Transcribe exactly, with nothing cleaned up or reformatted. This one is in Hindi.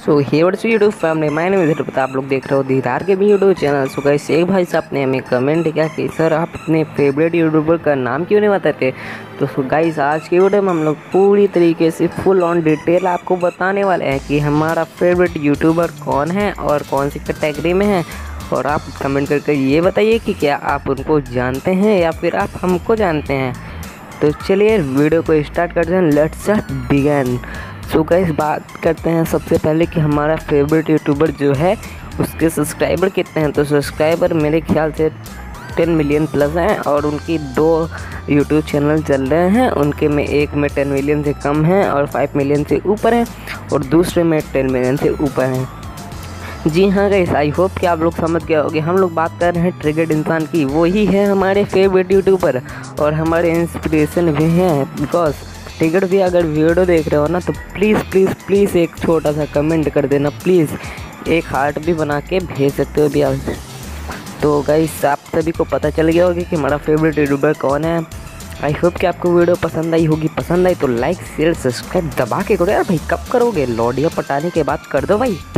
So here's YouTube family my name is पता आप लोग देख रहे हो दीदार के भी यूट्यूब चैनल। सो गाइस एक भाई साहब ने हमें कमेंट किया कि सर आप अपने फेवरेट यूट्यूबर का नाम क्यों नहीं बताते। तो सो गाइस आज की वीडियो में हम लोग पूरी तरीके से फुल ऑन डिटेल आपको बताने वाले हैं कि हमारा फेवरेट यूट्यूबर कौन है और कौन सी कैटेगरी में है। और आप कमेंट करके ये बताइए कि क्या आप उनको जानते हैं या फिर आप हमको जानते हैं। तो चलिए वीडियो को स्टार्ट करते हैं, लेट्स बिगिन। सो गाइस बात करते हैं सबसे पहले कि हमारा फेवरेट यूट्यूबर जो है उसके सब्सक्राइबर कितने हैं। तो सब्सक्राइबर मेरे ख्याल से टेन मिलियन प्लस हैं और उनकी दो यूट्यूब चैनल चल रहे हैं। उनके में एक में टेन मिलियन से कम हैं और फाइव मिलियन से ऊपर हैं और दूसरे में टेन मिलियन से ऊपर हैं। जी हाँ गाइस, आई होप कि आप लोग समझ गए होंगे। हम लोग बात कर रहे हैं ट्रिगर्ड इंसान की, वही है हमारे फेवरेट यूट्यूबर और हमारे इंस्पिरेशन भी हैं। बिकॉज ट्रिगर्ड भी अगर वीडियो देख रहे हो ना तो प्लीज़ प्लीज़ प्लीज़ एक छोटा सा कमेंट कर देना, प्लीज़ एक हार्ट भी बना के भेज सकते हो भी आप। तो गाइस आप सभी को पता चल गया होगा कि हमारा फेवरेट यूट्यूबर कौन है। आई होप कि आपको वीडियो पसंद आई होगी। पसंद आई तो लाइक शेयर सब्सक्राइब दबा के करो यार भाई, कब करोगे? लौडिया पटाने के बाद कर दो भाई।